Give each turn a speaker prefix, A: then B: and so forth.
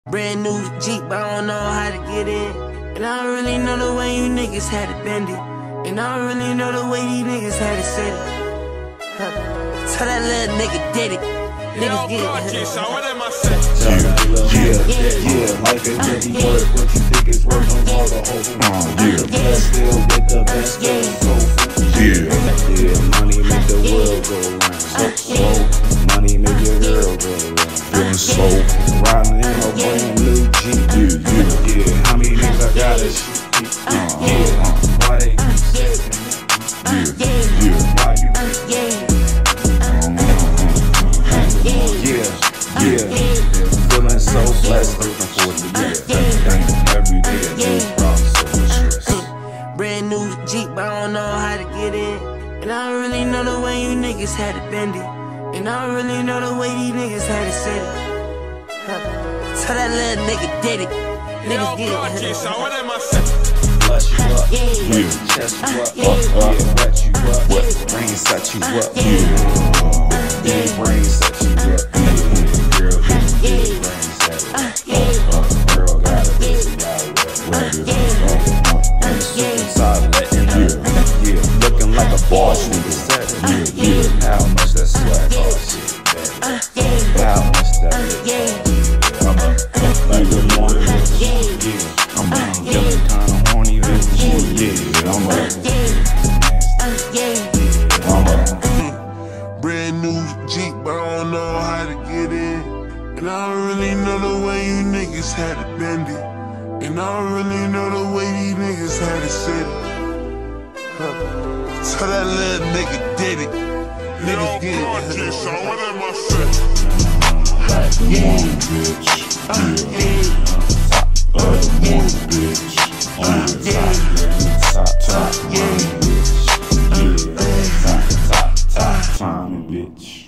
A: Brand new Jeep, but I don't know how to get in. And I don't really know the way you niggas had to bend it. And I don't really know the way these niggas had to set it. So that little nigga did it. Niggas get it.
B: Yeah, life ain't really worth what you think it's worth. I'm all the whole the best still with the best money make the world go round. Money make your girl go round.
C: So
B: riding in a brand new Jeep. Yeah, how many niggas I got it? Why they keep saying why you feeling so blessed, looking forward to every day a new problem, so much stress.
A: Brand new Jeep, but I don't know how to get in. And I don't really know the way you niggas had to bend it. And I don't really know the way these niggas had to set it. So that little nigga did it. Niggas get it.
B: Bless you up, chest you up, wet you up, brain set you up, brain set you up, girl, brain set it up, girl got a pussy out wet, and the suit inside letting up, looking like a boss nigga set it, how much that sweat, oh shit, how much that I'm up like the morning, I'm feeling kinda horny, I'm up.
C: brand new Jeep, but I don't know how to get in. And I don't really know the way you niggas had to bend it. And I don't really know the way these niggas had to set it. So that little nigga did it. Niggas get it.
B: Bitch.